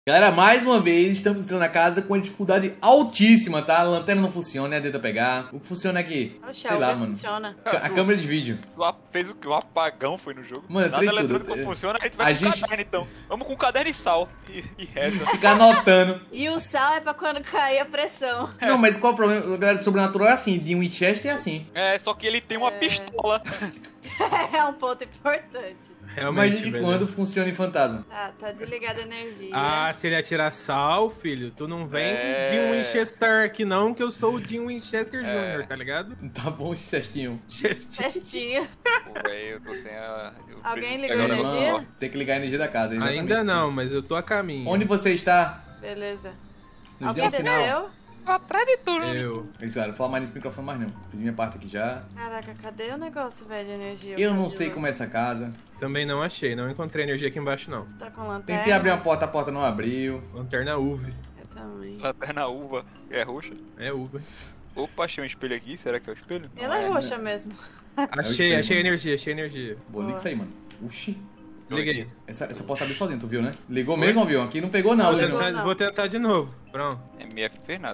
Galera, mais uma vez estamos entrando na casa com uma dificuldade altíssima, tá? A lanterna não funciona, né? Tenta pegar. O que funciona aqui? Oxe, sei lá, mano. funciona. A câmera de vídeo. Tu fez o que? Um apagão foi no jogo? Mano, nada tudo. eletrônico funciona, a gente vai com caderno então. Vamos com caderno e sal. E reza. Ficar anotando. E o sal é pra quando cair a pressão. Não, mas qual é o problema? A galera do Sobrenatural é assim, de Winchester é assim. É, só que ele tem uma pistola. É um ponto importante. Realmente, Mas de velho. quando funciona em fantasma? Tá desligada a energia. Ah, se ele atirar sal, filho, tu não vem de um Winchester aqui não, que eu sou o Jim Winchester Jr., tá ligado? Tá bom, Chestinho. Festinha. Pô, velho, eu tô sem a... Alguém preciso ligou pegar a o negócio energia? lá. Tem que ligar a energia da casa. exatamente. Ainda não, mas eu tô a caminho. Onde você está? Beleza. Nos dê Alguém um sinal. desceu? Atrás de tudo. Eu. Eles falaram, fala mais nesse microfone mais não. Fiz minha parte aqui já. Caraca, cadê o negócio, velho, de energia? Eu não sei como é essa casa. Também não achei, não encontrei energia aqui embaixo não. Você tá com lanterna? Tentei abrir uma porta, a porta não abriu. Lanterna UV. Eu também. Lanterna uva. É roxa? É UV. Opa, achei um espelho aqui. Será que é o espelho? Ela é roxa mesmo. Achei espelho, achei energia. Vou ligar isso aí, mano. Uxi. Liguei. Essa porta abriu sozinha, tu viu, né? Ligou mesmo, viu? Aqui não pegou não, Vou né? ligou. tentar, vou tentar de novo. Pronto. MF fez nada.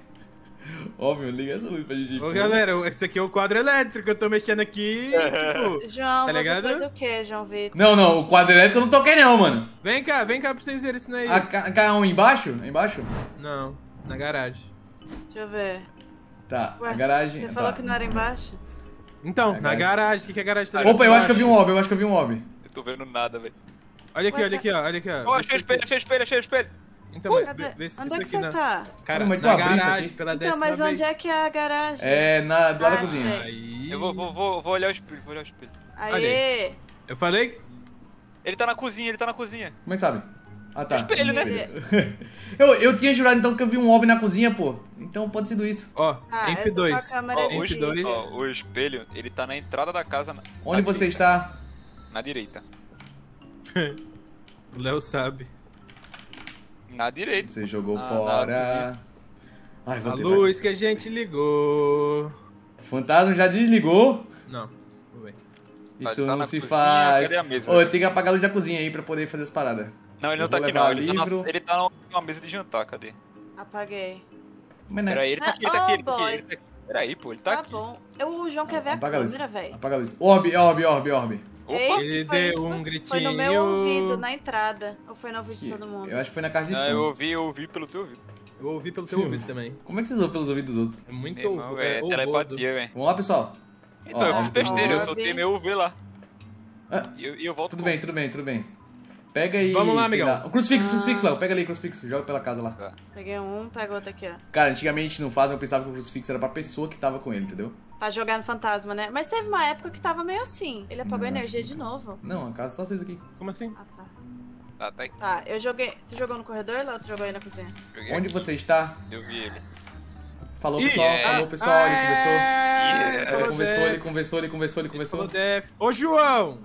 Óbvio, liga essa luz pra gente. Ô galera, esse aqui é o quadro elétrico, eu tô mexendo aqui, tipo... João, Tá você ligado? fez o quê, João Vitor? Não, o quadro elétrico eu não toquei não, mano. Vem cá pra vocês verem isso não é isso. A K1 embaixo? Embaixo? Não, na garagem. Deixa eu ver. Tá, Ué, a garagem... Você tá. falou que não era embaixo? Então, Na na garagem, o que é garagem? Tá Opa, eu acho que eu vi um óbvio. orbe, eu acho que eu vi um orbe. Eu tô vendo nada, velho. Olha aqui, Ué, olha aqui, ó, olha aqui, ó. Ó, Vê achei o se espelho, aqui- achei o espelho, achei o espelho. Então, vê Cadê? se Onde isso é que aqui você não... tá? Cara, Como é que na eu abri isso garagem, aqui? pela Então, décima mas onde vez. é que é a garagem? É, do lado da Ah, cozinha. achei. Aí... Eu vou olhar o espelho, vou olhar o espelho. Aê! Eu falei? Ele tá na cozinha, ele tá na cozinha. Como é que sabe? Ah, tá. Espelho, né? eu tinha jurado então que eu vi um orbe na cozinha, pô. Então pode ser isso. Ó, Ah, Enf eu tô com a 2. câmera Ó, de hoje, Enf 2. ó, o espelho, ele tá na entrada da casa. Onde na você direita. está? Na direita. O Léo sabe. Na direita. Você jogou Ah, fora. Ai, A vou tentar. luz que a gente ligou. Fantasma já desligou? Não, tudo bem. Isso Tá não na se cozinha, faz. cadê a mesa? Ô, eu tenho que apagar a luz da cozinha aí pra poder fazer as paradas. Não, ele Eu não tá vou aqui levar não. livro. Ele tá numa mesa de jantar, cadê? Apaguei. Mas não é- Peraí, ele tá aqui, ele tá Ah, aqui, oh, ele tá aqui, boy. ele tá aqui. Peraí, pô, ele tá Tá aqui. bom. O João quer ver a Apaga a luz. câmera, velho. Apaga a luz. Orbe. Opa! Ele foi deu isso? um Foi no gritinho. meu ouvido, na entrada. Ou foi no ouvido de todo mundo? Eu acho que foi na casa de Não, som. eu ouvi pelo teu ouvido. Eu ouvi pelo teu ouvido também. Como é que vocês ouvem pelos ouvidos dos outros? É muito Meu irmão, é, é ouvido. telepatia, velho. Vamos lá, pessoal. Então, Ó, eu fiz Orbe. besteira, eu Orbe. soltei meu UV lá. Ah, E eu volto tudo com- bem. Pega aí. Vamos lá, sei amigão. lá. O crucifixo, Léo. Pega ali, crucifixo. Joga pela casa lá. Tá. Peguei um, pega outro aqui, ó. Cara, antigamente no Phasma eu pensava que o crucifixo era pra pessoa que tava com ele, entendeu? Pra jogar no fantasma, né? Mas teve uma época que tava meio assim. Ele apagou a Não, energia acho de novo. Não, a casa tá vocês aqui. Como assim? Ah, tá. Tá aqui. Tá, eu joguei. Tu jogou no corredor, Léo? Tu jogou aí na cozinha? Joguei Onde aqui. você está? Eu vi ele. Falou, Ih, pessoal. Falou, pessoal. Ele conversou. Yeah. Ele conversou. Ele falou def. Ô, João!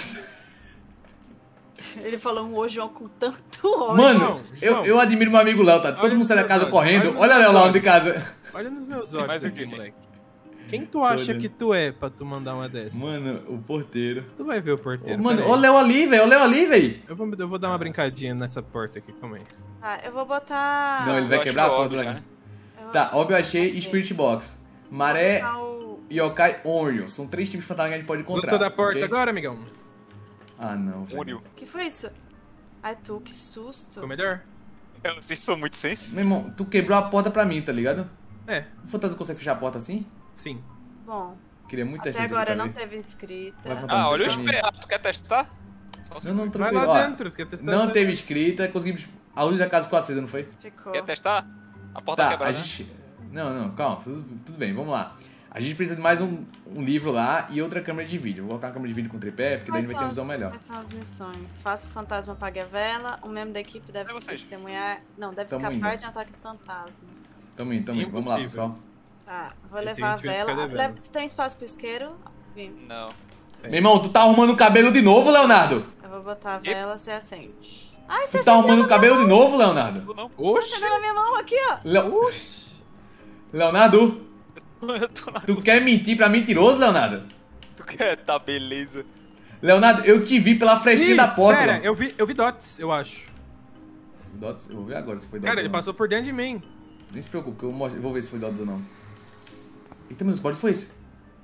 Ele falou um ô João com tanto ódio. Mano, João. eu admiro meu amigo Léo, tá? Todo Olha mundo nos sai da meus casa olhos, correndo. olha Olha nos Léo lá meus onde de casa. Olha nos meus olhos Mais o aqui, quê? moleque. Quem tu acha olhando. que tu é pra tu mandar uma dessa? Mano, o porteiro. Tu vai ver o porteiro. Mano, peraí. ó o Léo ali, velho. Eu vou dar uma brincadinha nessa porta aqui, calma aí. Tá, eu vou botar. Não, ele vai Eu quebrar a acho porta. óbvio Né? já, né? Eu Tá, óbvio eu achei Ok. Spirit Box. Maré, Vou botar o- Yokai, Onryo. São 3 tipos de fantasma que a gente pode encontrar. Gostou da porta ok? agora, amigão? Ah, não, velho. Único. O que foi isso? Ai, tu, que susto. Ficou melhor? Vocês são muito sensíveis. Meu irmão, tu quebrou a porta pra mim, tá ligado? É, O fantasma consegue fechar a porta assim? sim. Bom, Queria muito até testar isso agora aqui pra não ver. teve inscrita. Vai fantasma Ah, olha o fechar a minha. espelho. Ah, tu quer testar? Só um Não, segundo. não, Vai tranquilo. lá Ó, dentro, você quer testar? não teve escrita, conseguimos... A luz da casa ficou acesa, não foi? Ficou. Quer testar? A porta Tá, quebrada. a gente... Não, calma, tudo bem, vamos lá. A gente precisa de mais um livro lá e outra câmera de vídeo. Vou colocar uma câmera de vídeo com tripé, porque daí a gente vai ter uma visão melhor. Quais são as missões? Faça o fantasma apague a vela. Um membro da equipe deve É vocês. testemunhar. Não, deve Tamo escapar indo. de um ataque de fantasma. Tamo indo. Vamos lá, Impossível. pessoal. Tá, vou Esse levar a a gente vai vela. ficar devendo. Tu tem espaço pro isqueiro? Vim. Não. Meu irmão, tu tá arrumando o cabelo de novo, Leonardo? Eu vou botar a E- vela, você acende. Ai, você Tu tá acendeu arrumando na o cabelo de novo, Leonardo? Tu não. Oxi! Acendeu na minha mão aqui, ó. Leonardo, Eu tô na... tu quer mentir pra mentiroso, Leonardo? Tu quer? Tá, beleza. Leonardo, eu te vi pela frestinha Ih, da porta. Pera, Leonardo. eu vi dots, eu acho. O Dots, eu vou ver agora se foi Dots Cara, ou ele não. passou por dentro de mim. Nem se preocupe, que eu vou ver se foi Dots ou não. Eita, meu Deus, qual foi esse?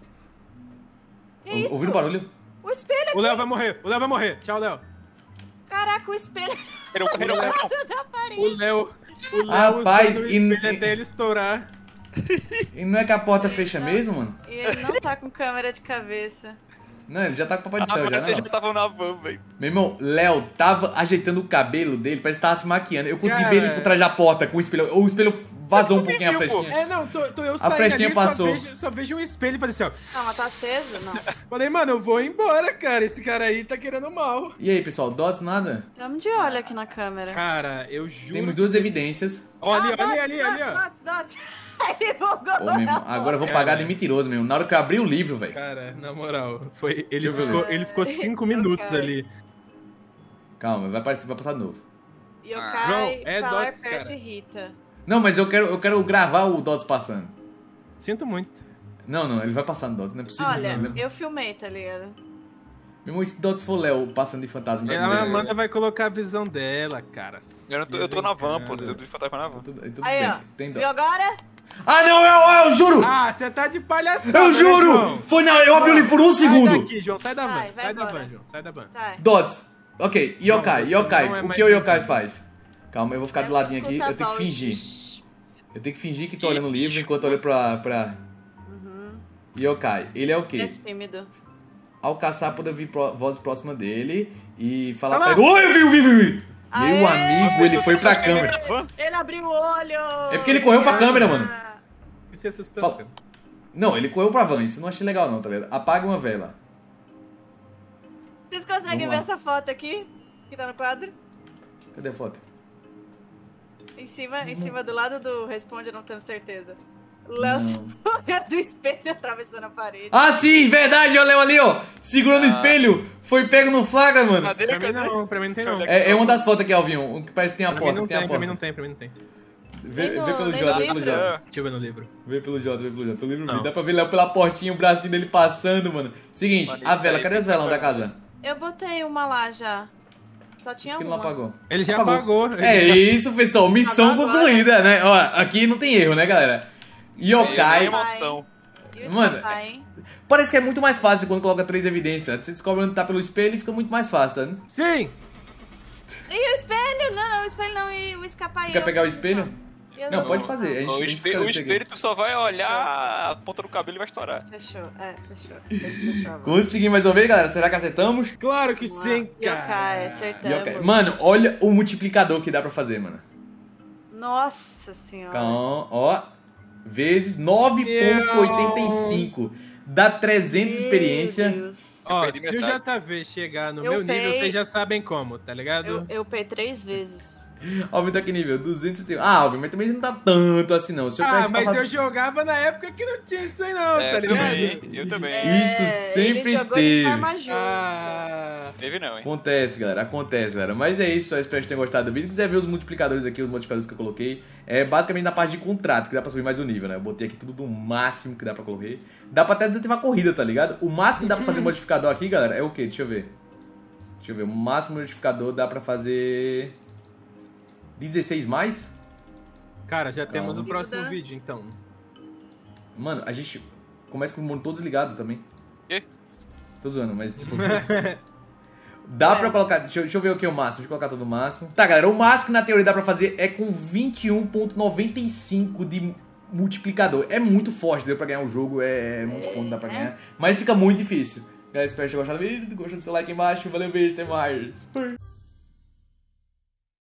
Que isso? Ouviram o barulho? O espelho aqui. O Léo vai morrer, o Léo vai morrer. Tchau, Léo. Caraca, o espelho Correram. da O parede. Léo Rapaz, usando o e- espelho até ele estourar. E não é que a porta fecha mesmo, mano? E ele não tá com câmera de cabeça. Não, ele já tá com o Papai do Ah, Céu, já, mas vocês não. já estavam na van, velho. Meu irmão, Léo tava ajeitando o cabelo dele, parece que tava se maquiando. Eu consegui Cara. ver ele por trás da porta com o espelho. O espelho vazou um pouquinho a viu, pô? flechinha. É, não, tô eu saindo flechinha ali, passou. Só vejo um espelho e falei assim, ó. Não, mas tá aceso? Não. Falei, mano, eu vou embora, cara. Esse cara aí tá querendo mal. E aí, pessoal, Dots nada? Tamo de olho aqui na câmera. Cara, eu juro. Temos duas evidências. Olha Ah, ali, ó. Dots. Ele bugou. Pô, meu irmão, agora eu vou pagar de mentiroso mesmo. Na hora que eu abri o livro, velho. Cara, na moral, foi. Ele Deixa eu ver. ficou 5 minutos Cara. ali. Calma, vai passar de novo. Yokai, João, é falar Dots, perto cara. irrita. Não, mas eu quero gravar o Dots passando. Sinto muito. Não, ele vai passar no Dots, não é possível. Olha, não. eu filmei, tá ligado? Meu irmão, se Dots for Léo passando de fantasma... isso A não é- Amanda vai colocar a visão dela, cara. Eu tô na van, pô. Desencana. Eu tô de fantasma na van. Tudo Aí, bem, ó. tem Viu Dots. agora? Ah, não, eu juro! Ah, você tá de palhaçada. Eu né, juro! João? Foi não, eu abri o livro por um Sai segundo. daqui, João, sai da van. Vai Sai da embora. van, João. Sai da van. Tá. Dots. Ok, Yokai. Não, você não é O mais que o Yokai bem-vindo. faz? Calma, eu vou ficar do ladinho aqui, eu tenho que fingir. Eu tenho que fingir que tô olhando o livro enquanto eu olho pra... Yokai. Ele é o É quê? tímido. Ao caçar, pode ouvir voz próxima dele e falar Tá lá. pra ele... Oi, eu vi! Aê! Meu amigo, ele foi pra câmera. Van? Ele abriu o olho! É porque ele correu pra câmera, mano. E se assustando, Fala. cara. Não, ele correu pra van, isso eu não achei legal não, tá ligado? Apaga uma vela. Vocês conseguem Vamos ver lá. essa foto aqui? Que tá no quadro? Cadê a foto? Em cima do lado do Responde, eu não tenho certeza. O Léo Não. se olha do espelho atravessando a parede. Ah, sim, verdade, olha ali, ó. Segurando o espelho. Foi pego no flagra, mano. Cadê? Pra mim Cadê? não, pra mim não tem não. É uma das fotos aqui, Alvinho. Um que parece que tem a Pra mim porta, não que tem a tem, pra mim porta. não tem, pra mim não tem. Vê Nem no- pelo nem Jota, no vê pelo livro. Jota. Deixa eu ver no livro. Vê pelo Jota, vê pelo Jota. O livro Não. dá pra ver lá pela portinha, o bracinho dele passando, mano. Seguinte, Mano, a isso vela, aí cadê as fica velão da pra- casa? Eu botei uma lá já. Só tinha Por que uma. não apagou? Ele já apagou. É isso, pessoal. Missão Apagou concluída, né? Ó, aqui não tem erro, né, galera? Yokai. É emoção. E o Mano, Spotify, hein? Parece que é muito mais fácil quando coloca 3 evidências, tá? Você descobre onde tá pelo espelho e fica muito mais fácil, tá? Sim! E o espelho? Não, o espelho não. E o escapar Quer pegar o espelho? Eu Não, pode fazer. A O gente fica espelho, desse aqui. tu só vai olhar a ponta do cabelo e vai estourar. Fechou, fechou. Consegui mais uma vez, galera. Será que acertamos? Claro que sim, Yokai, cara. acertamos. Yokai. Mano, olha o multiplicador que dá pra fazer, mano. Nossa senhora. Então, ó. Vezes 9,85. Dá 300 de experiência. Meu Deus. Ó, perdi se o metade. JV chegar no Eu meu nível, pei- vocês já sabem como, tá ligado? Eu pei 3 vezes. Alvin tá que nível? 271. Ah, Alvin, mas também não tá tanto assim, não. Se eu Ah, tivesse mas passado- eu jogava na época que não tinha isso aí não, É, tá eu ligado? também. Eu também. Isso sempre ele jogou teve. de forma justa. Ah, Teve não, hein? Acontece, galera. Acontece, galera. Mas é isso. Eu espero que tenham gostado do vídeo. Se quiser ver os multiplicadores aqui, os modificadores que eu coloquei, é basicamente na parte de contrato, que dá pra subir mais um nível, né? Eu botei aqui tudo do máximo que dá pra correr. Dá pra até desativar a corrida, tá ligado? O máximo que dá pra fazer modificador aqui, galera, é o quê? Deixa eu ver. O máximo modificador dá pra fazer 16 mais? cara, já temos o Calma. próximo vídeo, então. Mano, a gente começa com o monitor desligado também. Quê? Tô zoando, mas tipo... Dá pra colocar... Deixa eu ver o que é o máximo. Deixa eu colocar todo o máximo. Tá, galera. O máximo que na teoria dá pra fazer é com 21,95 de multiplicador. É muito forte, deu pra ganhar o jogo. É muito ponto, dá pra ganhar. Mas fica muito difícil. Galera, espero que tenham gostado do vídeo. Gostou do seu like aí embaixo. Valeu, beijo, até mais.